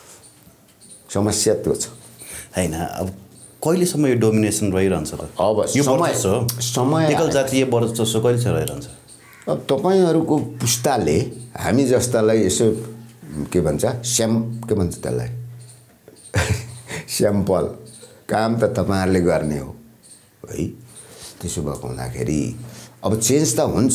समस्या त्यो छ होइन अब कहिलेसम्म यो डोमिनेसन रहिरहन्छ त अब यो समय समय एकल जातीय वर्चस्व कहिलेसम्म रहिरहन्छ अब तपाईँहरूको पुस्ताले हामी जस्तालाई यसो के भन्छ स्याम के भन्छ त्यसलाई स्याम्पल काम त तपाईँहरूले गर्ने हो है त्यसो भएको हुँदाखेरि अब चेन्ज त हुन्छ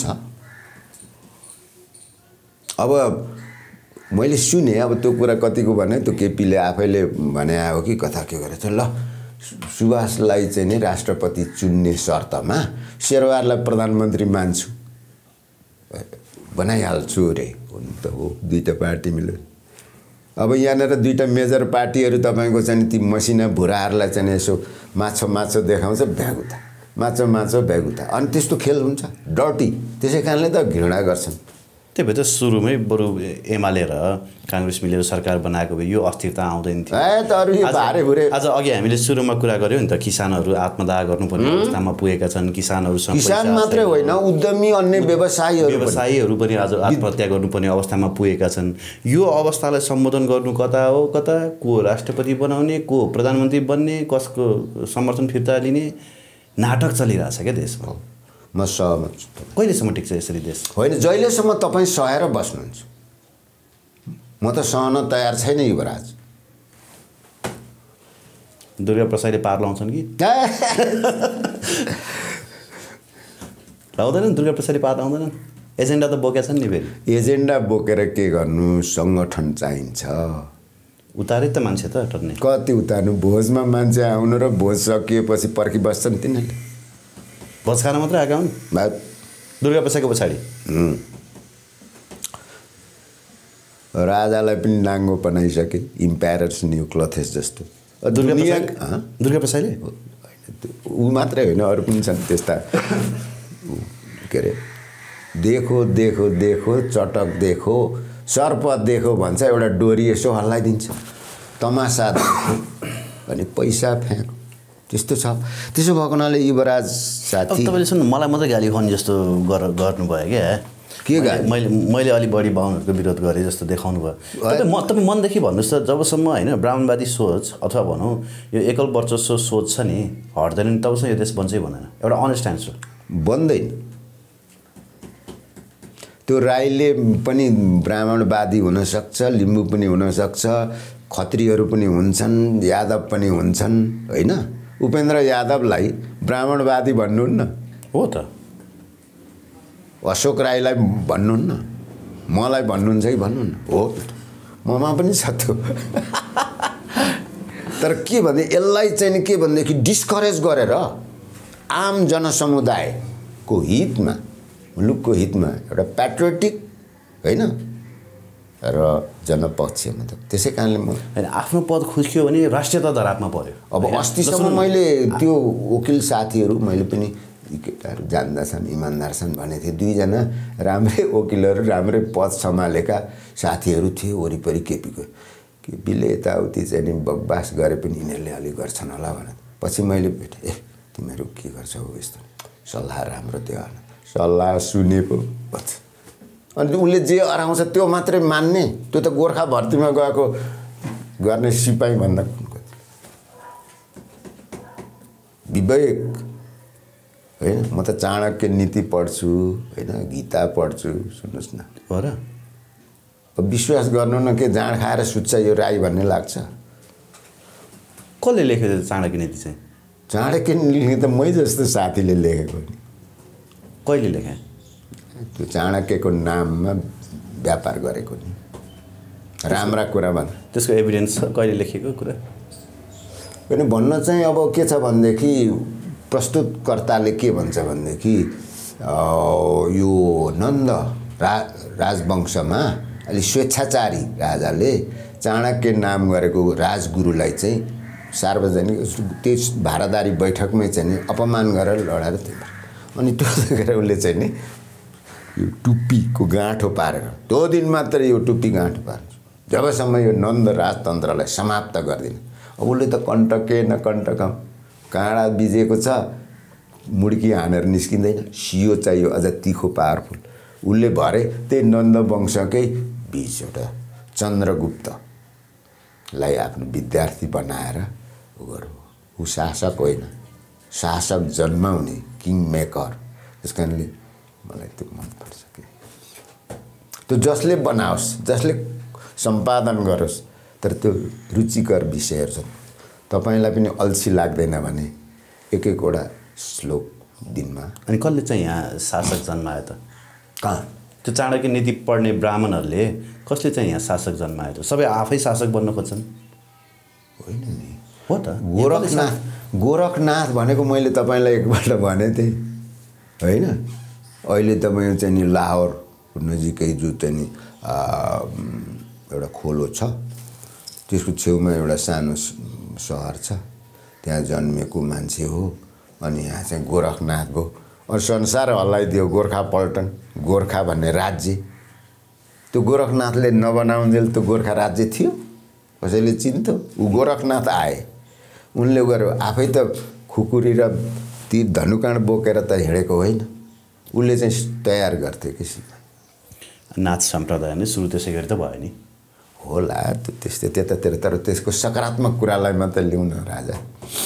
अब मैले सुने अब त्यो कुरा कतिको भने त्यो केपीले आफैले भने हो कि कथा के गरेछ ल सुभाषलाई चाहिँ नि राष्ट्रपति चुन्ने शर्तमा शेरवारलाई प्रधानमन्त्री मान्छु बनाइहाल्छु रे हुन त हो दुईटा पार्टी मिल्यो अब यहाँनिर दुईटा मेजर पार्टीहरू तपाईँको चाहिँ ती मसिना भुराहरूलाई चाहिँ यसो माछो माछो देखाउँछ भ्यागुता माछो माछो भ्यागुता अनि त्यस्तो खेल हुन्छ डर्टी त्यसै कारणले त घृणा गर्छन् त्यही भएर त सुरुमै बरु एमाले र काङ्ग्रेस मिलेर सरकार बनाएको भए यो अस्थिरता आउँदैन थियो ए त अरू यो भारे भुरे आज अघि हामीले सुरुमा कुरा गर्यौँ नि त किसानहरू आत्मदाह गर्नुपर्ने अवस्थामा पुगेका छन् किसानहरू किसान मात्रै होइन उद्यमी अन्य व्यवसायीहरू व्यवसायीहरू पनि आज आत्महत्या गर्नुपर्ने अवस्थामा पुगेका छन् यो अवस्थालाई सम्बोधन गर्नु कता हो कता को राष्ट्रपति बनाउने को प्रधानमन्त्री बन्ने कसको समर्थन फिर्ता लिने नाटक चलिरहेछ क्या देशमा म सहमत छु कहिलेसम्म टिक्छ यसरी देश होइन जहिलेसम्म तपाईँ सहेर बस्नुहुन्छ म त सहन तयार छैन युवराज दुर्गा प्रसादले पार लाउँछन् कि लाउँदैनन् दुर्गा प्रसादले पार लाउँदैनन् एजेन्डा त बोकेका छन् नि फेरि एजेन्डा बोकेर के गर्नु सङ्गठन चाहिन्छ उतारे त मान्छे त टर्ने कति उतार्नु भोजमा मान्छे आउनु र भोज सकिएपछि पर्खी बस्छन् तिनीहरूले भोज खान मात्रै आएका हुन् दुर्गा प्रसादको पछाडि राजालाई पनि नाङ्गो बनाइसके इम्पायरर्स न्यू क्लथेस जस्तो दुर्गा दुर्गा प्रसादले ऊ मात्रै होइन अरू पनि छन् त्यस्ता के अरे देखो देखो देखो चटक देखो सर्प देखो भन्छ एउटा डोरी यसो हल्लाइदिन्छ तमासा देखो अनि पैसा फ्याँक त्यस्तो छ त्यसो भएको हुनाले युवराज साथी तपाईँले सुन्नु मलाई मात्रै गाली खुवाउने जस्तो गर्नुभयो क्या के गाली मैले मैले अलि बढी बाहुनहरूको विरोध गरेँ जस्तो देखाउनु भयो तपाईँ म तपाईँ मनदेखि भन्नुहोस् त जबसम्म होइन ब्राह्मणवादी सोच अथवा भनौँ यो एकल वर्चस्व सोच छ नि हट्दैन नि तबसम्म यो देश बन्छै भन्दैन एउटा अनेस्ट एन्सर बन्दैन त्यो राईले पनि ब्राह्मणवादी हुनसक्छ लिम्बू पनि हुनसक्छ खत्रीहरू पनि हुन्छन् यादव पनि हुन्छन् होइन उपेन्द्र यादवलाई ब्राह्मणवादी भन्नुहुन्न हो त अशोक राईलाई भन्नुहुन्न मलाई भन्नुहुन्छ कि भन्नुहुन्न हो ममा पनि छ त्यो तर के भने यसलाई चाहिँ के भनेदेखि डिस्करेज गरेर आम जनसमुदायको हितमा मुलुकको हितमा एउटा प्याट्रियोटिक होइन र जनपक्षमा त त्यसै कारणले म होइन आफ्नो पद खुस्क्यो भने राष्ट्रियता धरापमा पर्यो अब अस्तिसम्म मैले त्यो वकिल साथीहरू मैले पनि केटाहरू जान्दा छन् इमान्दार छन् भनेको थिएँ दुईजना राम्रै वकिलहरू राम्रै पद सम्हालेका साथीहरू थिए वरिपरि केपीको केपीले यताउति चाहिँ नि बकबास गरे पनि यिनीहरूले अलिक गर्छन् होला भनेर पछि मैले भेटेँ ए तिमीहरू के गर्छौ यस्तो सल्लाह राम्रो त्यो होइन सल्लाह सुनेको भन्छ अनि उसले जे अराउँछ त्यो मात्रै मान्ने त्यो त गोर्खा भर्तीमा गएको गर्ने सिपाही भन्दा विवेक होइन म त चाणक्य नीति पढ्छु होइन गीता पढ्छु सुन्नुहोस् न हो र अब विश्वास गर्नु न के जाँड खाएर सुत्छ यो राई भन्ने लाग्छ कसले लेखेको चाणक्य नीति चाहिँ चाणक्य नीति त मै जस्तो साथीले लेखेको नि कहिले लेखे त्यो चाणक्यको नाममा व्यापार गरेको नि राम्रा कुरा भन् त्यसको एभिडेन्स छ कहिले लेखेको कुरा होइन भन्न चाहिँ अब के छ भनेदेखि प्रस्तुतकर्ताले के भन्छ भनेदेखि यो नन्द रा राजवंशमा अलि स्वेच्छाचारी राजाले चाणक्य नाम गरेको राजगुरुलाई चाहिँ सार्वजनिक त्यस भारादारी बैठकमै चाहिँ अपमान गरेर लडाएर थियो अनि त्यो देखेर उसले चाहिँ नि यो टुप्पीको गाँठो पारेर त्यो दिन मात्र यो टुप्पी गाँठो पार्छ जबसम्म यो नन्द राजतन्त्रलाई समाप्त गर्दिन अब उसले त कण्टके न कण्टकम काँडा बिजेको छ मुड्की हानेर निस्किँदैन सियो चाहियो अझ तिखो पावरफुल उसले भरे त्यही नन्द वंशकै बीच एउटा चन्द्रगुप्तलाई आफ्नो विद्यार्थी बनाएर ऊ गर्नु ऊ शासक होइन शासक जन्माउने किङ मेकर त्यस कारणले मलाई त्यो मनपर्छ कि त्यो जसले बनाओस् जसले सम्पादन गरोस् तर त्यो रुचिकर विषयहरू छन् तपाईँलाई पनि अल्छी लाग्दैन भने एक एकवटा श्लोक दिनमा अनि कसले चाहिँ यहाँ शासक जन्मायो त कहाँ त्यो चाणक्य नीति पढ्ने ब्राह्मणहरूले कसले चाहिँ यहाँ शासक जन्मायो त सबै आफै शासक बन्न खोज्छन् होइन नि हो त गोरखनाथ गोरखनाथ भनेको मैले तपाईँलाई एकपल्ट भनेको थिएँ होइन अहिले तपाईँ चाहिँ नि लाहोर नजिकै जो चाहिँ नि एउटा खोलो छ त्यसको छेउमा एउटा सानो सहर छ त्यहाँ जन्मेको मान्छे हो अनि यहाँ चाहिँ गोरखनाथ भयो अनि संसार हल्लाइदियो गोर्खा पल्टन गोर्खा भन्ने राज्य त्यो गोरखनाथले नबनाउन्जेल त्यो गोर्खा राज्य थियो कसैले चिन्थ्यो ऊ गोरखनाथ आए उनले गएर आफै त खुकुरी र ती धनुकाँड बोकेर त हिँडेको होइन उसले चाहिँ तयार गर्थे कि नाच सम्प्रदाय नै सुरु त्यसै गरी त भयो नि होला त्यो त्यस्तै त्यतातिर तर त्यसको सकारात्मक कुरालाई मात्र ल्याउन राजा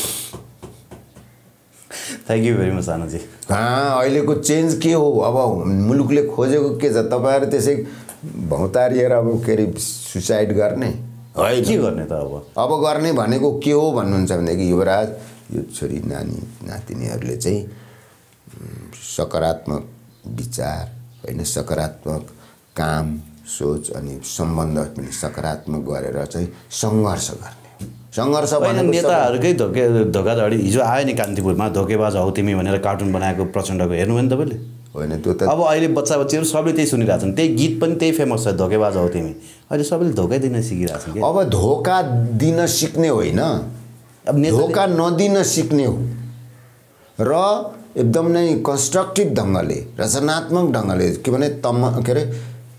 थ्याङ्क यू भेरी मच आनन्दजी कहाँ अहिलेको चेन्ज के हो अब मुलुकले खोजेको के छ तपाईँहरू त्यसै भौतारिएर अब के अरे सुसाइड गर्ने है के गर्ने त अब अब गर्ने भनेको के हो भन्नुहुन्छ भनेदेखि युवराज यो छोरी नानी नातिनीहरूले चाहिँ सकारात्मक विचार होइन सकारात्मक काम सोच अनि सम्बन्ध पनि सकारात्मक गरेर चाहिँ सङ्घर्ष गर्ने सङ्घर्ष भनेको नेताहरूकै धोके धोकाधडी हिजो आयो नि कान्तिपुरमा धोकेबाज हौ तिमी भनेर कार्टुन बनाएको प्रचण्डको हेर्नुभयो नि तपाईँले होइन त्यो त अब अहिले बच्चा बच्चीहरू सबले त्यही सुनिरहेको छन् त्यही गीत पनि त्यही फेमस छ धोकेबाज हौ तिमी अहिले सबैले धोका दिन सिकिरहेको छन् अब धोका दिन सिक्ने होइन अब धोका नदिन सिक्ने हो र एकदम नै कन्स्ट्रक्टिभ ढङ्गले रचनात्मक ढङ्गले के भने तम के अरे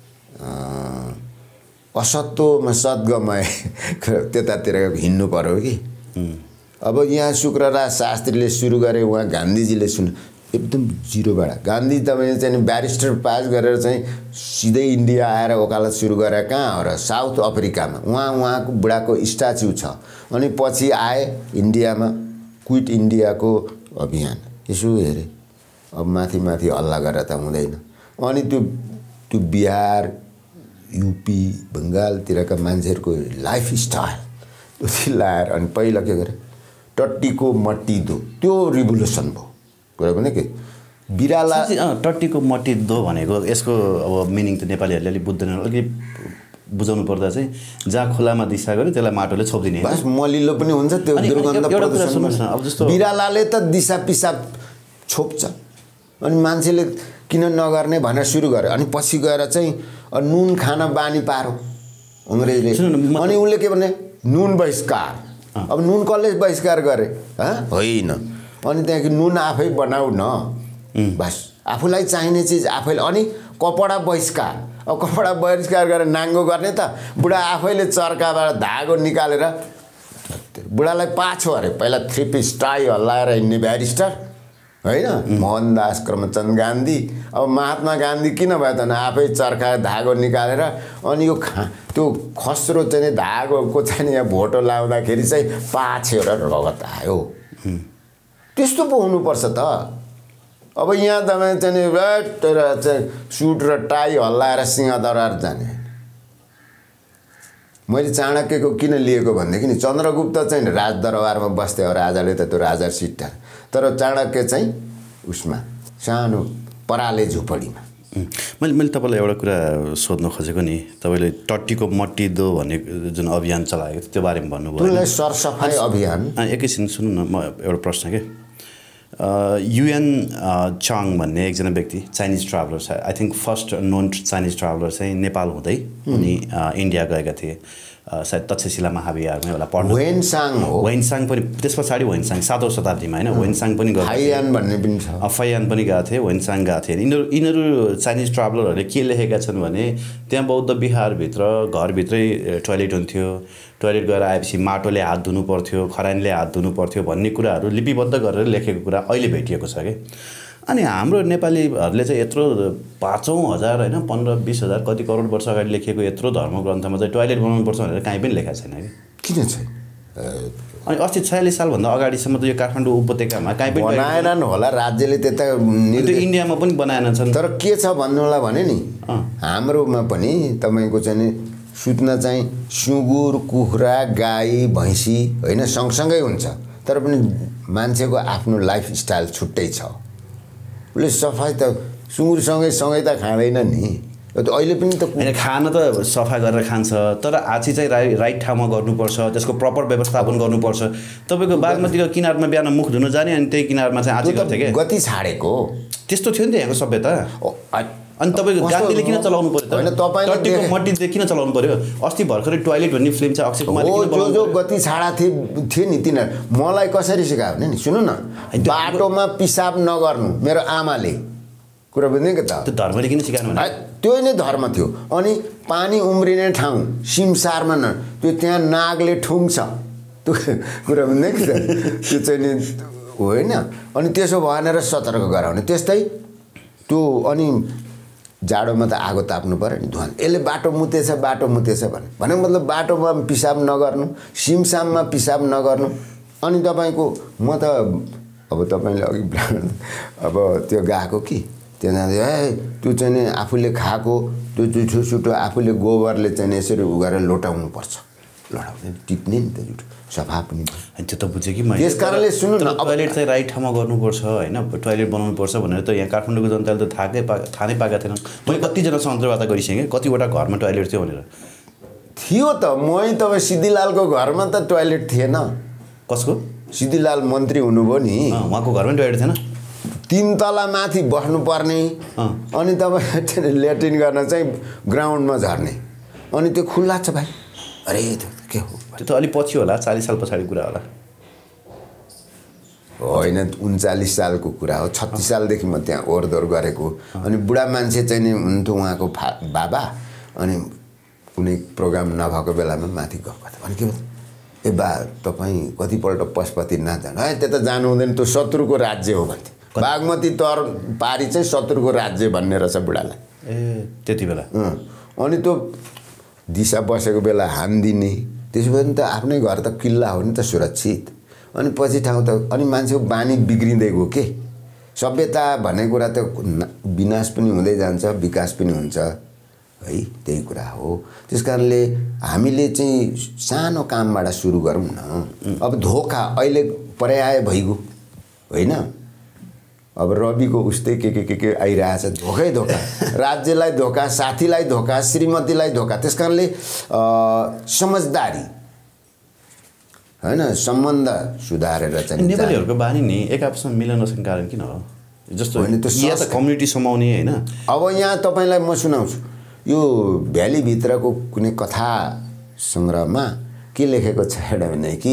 असत्वमा सद्गमय त्यतातिर हिँड्नु पर्यो कि अब यहाँ शुक्रराज शास्त्रीले सुरु गरे उहाँ गान्धीजीले सुन एकदम जिरोबाट गान्धी तपाईँले चाहिँ ब्यारिस्टर पास गरेर चाहिँ सिधै इन्डिया आएर वकालत सुरु गरेर कहाँ हो र साउथ अफ्रिकामा उहाँ उहाँको बुढाको स्ट्याच्यु छ अनि पछि आए इन्डियामा क्विट इन्डियाको अभियान यसो हेरेँ अब माथि माथि हल्ला गरेर त हुँदैन अनि त्यो त्यो बिहार युपी बङ्गालतिरका मान्छेहरूको लाइफ स्टाइल त्यो चिल्लाएर अनि पहिला के गरे टट्टीको मट्टी दो त्यो रिभोल्युसन भयो कुरा भने के बिराला टट्टीको मट्टी दो भनेको यसको अब मिनिङ त नेपालीहरूले अलिक बुझ्दैन अलिकति बुझाउनु पर्दा चाहिँ जहाँ खोलामा दिशा गऱ्यो त्यसलाई माटोले छोपिदिने बस मलिलो पनि हुन्छ त्यो दुर्गन्ध प्रदूषण अब जस्तो बिरालाले त दिशा पिसाब छोप्छ अनि मान्छेले किन नगर्ने भनेर सुरु गर्यो अनि पछि गएर चाहिँ नुन खान बानी पारो अङ्ग्रेजले अनि उसले के भने नुन बहिष्कार अब नुन कसले बहिष्कार गरे होइन अनि त्यहाँको नुन आफै बनाऊ न बस आफूलाई चाहिने चिज आफैले अनि कपडा बहिष्कार अब कपडा बहिष्कार गरेर नाङ्गो गर्ने त बुढा आफैले चर्काबाट धागो निकालेर बुढालाई पाछो अरे पहिला थ्री पिस टाई हल्लाएर हिँड्ने ब्यारिस्टर होइन मोहनदास करमचन्द गान्धी अब महात्मा गान्धी किन भयो त आफै चर्का धागो निकालेर अनि यो खा त्यो खस्रो चाहिँ धागोको चाहिँ यहाँ भोटो लाउँदाखेरि चाहिँ पाछेर रगत आयो त्यस्तो पो हुनुपर्छ त अब यहाँ तपाईँ चाहिँ सुट र टाई हल्लाएर सिंहदरबार जाने मैले चाणक्यको किन लिएको भनेदेखि नि चन्द्रगुप्त चाहिँ राजदरबारमा बस्थे हो राजाले त त्यो राजा सिट्टा तर चाणक्य चाहिँ उसमा सानो पराले झुपडीमा मैले मैले तपाईँलाई एउटा कुरा सोध्न खोजेको नि तपाईँले टट्टीको मट्टी दो भन्ने जुन अभियान चलाएको थियो त्यो बारेमा भन्नुभयो सरसफाइ अभियान एकैछिन सुन्नु न म एउटा प्रश्न के युएन चाङ भन्ने एकजना व्यक्ति चाइनिज ट्राभलर छ I think first known Chinese traveller चाहिँ नेपाल हुँदै अनि इन्डिया गएका थिए सायद तक्षशिला महाविहारमा होला पढ्नु वेनसाङ हो वेनसाङ पनि त्यस पछाडि वेनसाङ सातौँ शताब्दीमा होइन वेनसाङ पनि गएको फाइयान भन्ने पनि छ फाइयान पनि गएको थिए वेनसाङ गएको थिए यिनीहरू यिनीहरू चाइनिज ट्राभलरहरूले के लेखेका छन् भने त्यहाँ बौद्ध विहारभित्र घरभित्रै टोयलेट हुन्थ्यो टोयलेट गएर आएपछि माटोले हात धुनु पर्थ्यो खरानीले हात धुनु पर्थ्यो भन्ने कुराहरू लिपिबद्ध गरेर लेखेको कुरा अहिले भेटिएको छ कि अनि हाम्रो नेपालीहरूले चाहिँ यत्रो पाँचौँ हजार होइन पन्ध्र बिस हजार कति करोड वर्ष अगाडि लेखेको यत्रो धर्मग्रन्थमा चाहिँ टोयलेट बनाउनुपर्छ भनेर कहीँ पनि लेखाएको छैन कि किन चाहिँ अनि अस्ति छयालिस सालभन्दा अगाडिसम्म त यो काठमाडौँ उपत्यकामा कहीँ पनि बनाएनन् होला राज्यले त्यता त्यो इन्डियामा पनि बनाएनन् छन् तर के छ भन्नु होला भने नि हाम्रोमा पनि तपाईँको चाहिँ सुत्न चाहिँ सुँगुर कुखुरा गाई भैँसी होइन सँगसँगै हुन्छ तर पनि मान्छेको आफ्नो लाइफ स्टाइल छुट्टै छ उसले सफाइ त सुँगुरसँगै सँगै त खाँदैन नि अहिले पनि त होइन खान त सफा गरेर खान्छ तर आछि चाहिँ राइ राइट ठाउँमा गर्नुपर्छ त्यसको प्रपर व्यवस्थापन गर्नुपर्छ तपाईँको बागमतीको किनारमा बिहान मुख धुन जाने अनि त्यही किनारमा चाहिँ आछि गर्थ्यो क्या गति छाडेको त्यस्तो थियो नि त यहाँको सभ्यता अनि तपाईँको गान्धीले किन चलाउनु पर्यो त होइन तपाईँले टट्टीको मट्टीले किन चलाउनु पर्यो अस्ति भर्खरै टोयलेट भन्ने फिल्म चाहिँ अक्षय कुमारले किन जो जो गति छाडा थिए थिए नि तिनीहरू मलाई कसरी सिकायो भने नि सुन्नु न बाटोमा पिसाब नगर्नु मेरो आमाले कुरा बुझ्ने के त त्यो धर्मले किन सिकाउनु भने त्यो नै धर्म थियो अनि पानी उम्रिने ठाउँ सिमसारमा न त्यो त्यहाँ नागले ठुङ्छ त्यो कुरा बुझ्ने के त त्यो चाहिँ नि होइन अनि त्यसो भनेर सतर्क गराउने त्यस्तै त्यो अनि जाडोमा त आगो ताप्नु पर्यो नि धुवान यसले बाटो मुतेछ बाटो मुतेछ भने भनेको मतलब बाटोमा पिसाब नगर्नु सिमसाममा पिसाब नगर्नु अनि तपाईँको म त अब तपाईँले अघि अब त्यो गएको कि त्यहाँ जाँदै ए त्यो चाहिँ नि आफूले खाएको त्यो जुठो सुठो आफूले गोबरले चाहिँ यसरी उ गरेर लोटाउनु पर्छ लोटाउने टिप्ने नि त जुठो सफा पनि त्यो त बुझेँ कि मैले त्यस कारणले सुन्नु न टोयलेट चाहिँ राइट ठाउँमा गर्नुपर्छ होइन टोयलेट बनाउनुपर्छ भनेर त यहाँ काठमाडौँको जनताले त थाहा पा थाहा नै पाएका थिएनन् मैले कतिजनासँग अन्तर्वार्ता गरिसकेँ कतिवटा घरमा टोयलेट थियो भनेर थियो त मै तपाईँ सिद्धिलालको घरमा त टोयलेट थिएन कसको सिद्धिलाल मन्त्री हुनुभयो नि उहाँको घरमा टोयलेट थिएन तीन तला माथि बस्नुपर्ने अनि तपाईँ ल्याट्रिन गर्न चाहिँ ग्राउन्डमा झर्ने अनि त्यो खुल्ला छ भाइ अरे त्यो के हो त्यो त अलि पछि होला चालीस साल पछाडि कुरा होला होइन उन्चालिस सालको कुरा हो छत्तिस सालदेखि म त्यहाँ ओहोरदोहोर गरेको अनि बुढा मान्छे चाहिँ नि हुन्थ्यो उहाँको फा बाबा अनि कुनै प्रोग्राम नभएको बेलामा माथि गएको त अनि के ए बा तपाईँ कतिपल्ट पशुपतिनाथ जानु है त्यता जानु हुँदैन त्यो शत्रुको राज्य हो भन्थे बागमती तर पारी चाहिँ शत्रुको राज्य भन्ने रहेछ बुढालाई ए त्यति बेला अनि त्यो दिशा बसेको बेला हानिदिने त्यसो भने त आफ्नै घर त किल्ला हो नि त सुरक्षित अनि पछि ठाउँ त अनि मान्छेको बानी बिग्रिँदै गयो के सभ्यता भन्ने कुरा त विनाश पनि हुँदै जान्छ विकास पनि हुन्छ है त्यही कुरा हो त्यस कारणले हामीले चाहिँ सानो कामबाट सुरु गरौँ न अब धोका अहिले पर्याय भइगयो होइन अब रविको उस्तै के के के के आइरहेछ धोकै धोका राज्यलाई धोका साथीलाई धोका श्रीमतीलाई धोका त्यस कारणले समझदारी हैन सम्बन्ध सुधारेर चाहिँ नेपालीहरूको बानी नि एक आपसमा मिल्न नसक्ने कारण किन हो जस्तो होइन त्यो या त कम्युनिटी समाउने हैन अब यहाँ तपाईलाई म सुनाउँछु यो भ्याली भित्रको कुनै कथा संग्रहमा के लेखेको छ भने कि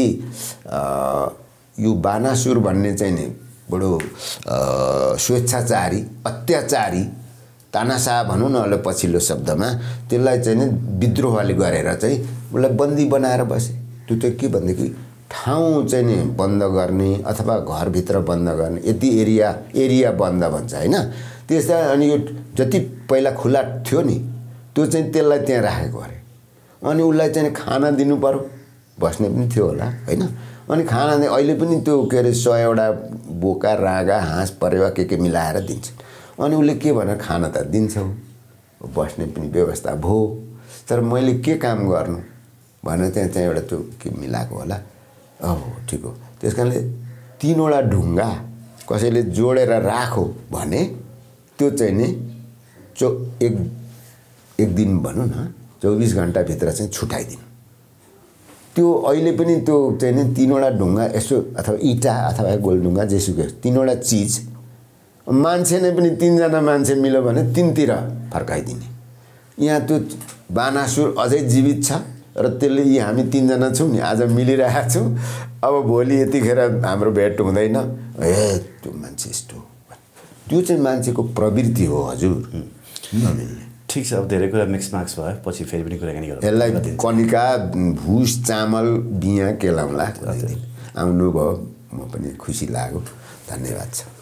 यो बानासुर भन्ने चाहिँ नि बडो स्वेच्छाचारी अत्याचारी तानाशाह भनौँ न अहिले पछिल्लो शब्दमा त्यसलाई चाहिँ नि विद्रोहले गरेर चाहिँ उसलाई बन्दी बनाएर बसे त्यो चाहिँ के भनेदेखि ठाउँ चाहिँ नि बन्द गर्ने अथवा घरभित्र बन्द गर्ने यति एरिया एरिया बन्द भन्छ होइन त्यसै अनि यो जति पहिला खुला थियो नि त्यो चाहिँ त्यसलाई त्यहाँ राखेको अरे अनि उसलाई चाहिँ खाना दिनु पर्यो बस्ने पनि थियो होला होइन अनि खाना अहिले पनि त्यो के अरे सयवटा बोका रागा हाँस परेवा के के मिलाएर दिन्छ अनि उसले के भनेर खाना त दिन्छौ बस्ने पनि व्यवस्था भयो तर मैले के काम गर्नु भनेर त्यहाँ चाहिँ एउटा त्यो के मिलाएको होला अब ठिक हो त्यस कारणले तीनवटा ढुङ्गा कसैले जोडेर राखो भने त्यो चाहिँ नि चौ एक एक दिन भनौँ न चौबिस घन्टाभित्र चाहिँ छुट्याइदिनु त्यो अहिले पनि त्यो चाहिँ नि तीनवटा ढुङ्गा यसो अथवा इँटा अथवा गोलढुङ्गा जेसुकै तीनवटा चिज मान्छे नै पनि तीनजना मान्छे मिल्यो भने तीनतिर फर्काइदिने यहाँ त्यो बानासुर अझै जीवित छ र त्यसले यी हामी तीनजना छौँ नि आज मिलिरहेका छौँ अब भोलि यतिखेर हाम्रो भेट हुँदैन ए त्यो मान्छे यस्तो त्यो चाहिँ मान्छेको प्रवृत्ति हो हजुर नमिल्ने ठिक छ अब धेरै कुरा मिक्स मार्क्स भयो पछि फेरि पनि कुराकानी गरौँ यसलाई कनिका भुस चामल बिहा केलाउँला आउनुभयो म पनि खुसी लाग्यो धन्यवाद छ।